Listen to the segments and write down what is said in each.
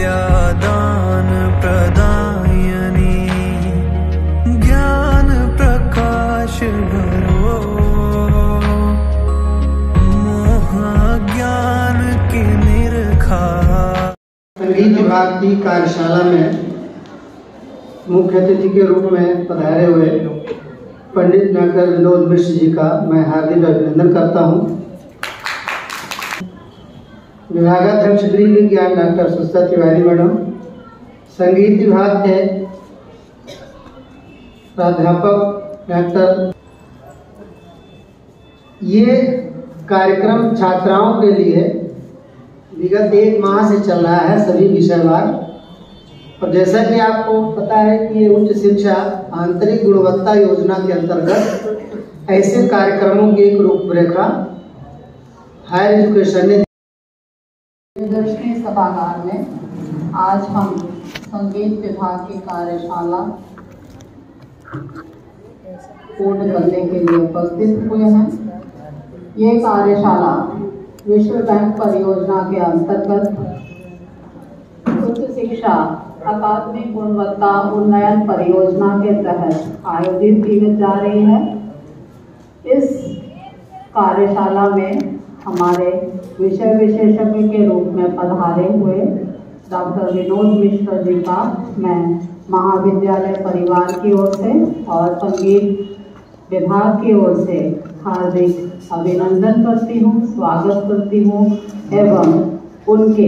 विद्या दान प्रदायनी ज्ञान प्रकाश भरो मोह ज्ञान की निरखा। संगीत विभाग की कार्यशाला में मुख्य अतिथि के रूप में पधारे हुए पंडित डॉक्टर विनोद मिश्र जी का मैं हार्दिक अभिनंदन करता हूं। विभागाध्यक्ष गृह विज्ञान डॉक्टर सुष्टा तिवारी मैडम, संगीत विभाग के प्राध्यापक डॉक्टर, ये कार्यक्रम छात्राओं के लिए विगत 1 माह से चल रहा है सभी विषयवार। और जैसा कि आपको पता है कि ये उच्च शिक्षा आंतरिक गुणवत्ता योजना के अंतर्गत ऐसे कार्यक्रमों की एक रूपरेखा हायर एजुकेशन ने प्रदर्शनी सभागार में आज हम संगीत विभाग की कार्यशाला पूर्ण करने के लिए उपस्थित हुए हैं। ये कार्यशाला विश्व बैंक परियोजना के अंतर्गत उच्च शिक्षा अकादमिक गुणवत्ता उन्नयन परियोजना के तहत आयोजित की जा रही है। इस कार्यशाला में हमारे विषय विशेषज्ञ के रूप में पधारे हुए डॉक्टर विनोद मिश्र जी का मैं महाविद्यालय परिवार की ओर से और संगीत विभाग की ओर से हार्दिक अभिनंदन करती हूँ, स्वागत करती हूँ एवं उनके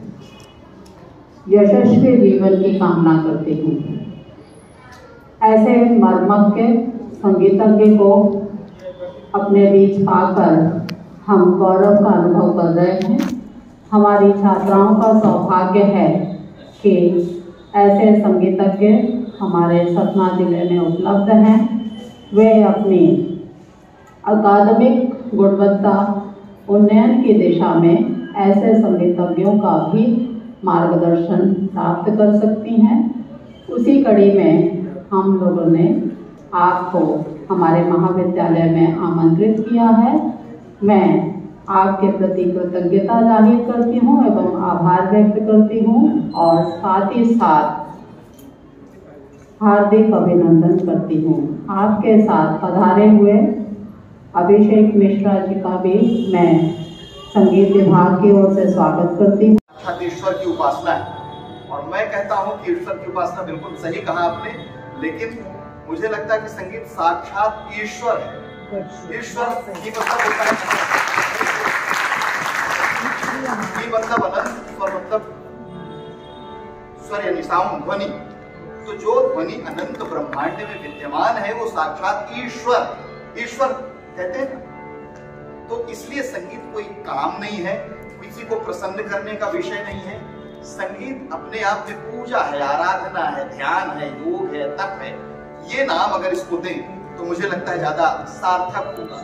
यशस्वी जीवन की कामना करती हूँ। ऐसे मर्मज्ञ संगीतज्ञ को अपने बीच पाकर हम गौरव का अनुभव कर रहे हैं। हमारी छात्राओं का सौभाग्य है कि ऐसे संगीतज्ञ हमारे सतना जिले में उपलब्ध हैं। वे अपनी अकादमिक गुणवत्ता उन्नयन की दिशा में ऐसे संगीतज्ञों का भी मार्गदर्शन प्राप्त कर सकती हैं। उसी कड़ी में हम लोगों ने आपको हमारे महाविद्यालय में आमंत्रित किया है। मैं आपके प्रति कृतज्ञता जाहिर करती हूँ एवं आभार व्यक्त करती हूँ और साथ ही साथ हार्दिक अभिनंदन करती हूँ। आपके साथ पधारे हुए अभिषेक मिश्रा जी का भी मैं संगीत विभाग की ओर से स्वागत करती हूँ। ईश्वर की उपासना है और मैं कहता हूँ कि ईश्वर की उपासना बिल्कुल सही कहा आपने, लेकिन मुझे लगता है कि संगीत साक्षात ईश्वर है। ईश्वर की मतलब होता है की मतलब अनंत, स्वर मतलब स्वर यानी साउंड, ध्वनि। तो जो ध्वनि अनंत ब्रह्मांड में विद्यमान है वो साक्षात ईश्वर कहते हैं। तो इसलिए संगीत कोई काम नहीं है, किसी को प्रसन्न करने का विषय नहीं है। संगीत अपने आप में पूजा है, आराधना है, ध्यान है, योग है, तप है। ये नाम अगर इसको दें तो मुझे लगता है ज्यादा सार्थक होगा।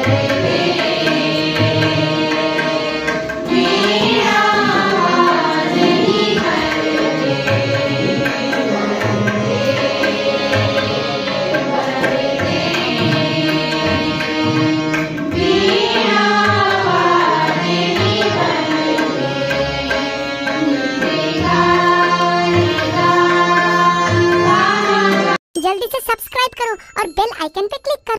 जल्दी से सब्सक्राइब करो और बेल आइकन पे क्लिक करो।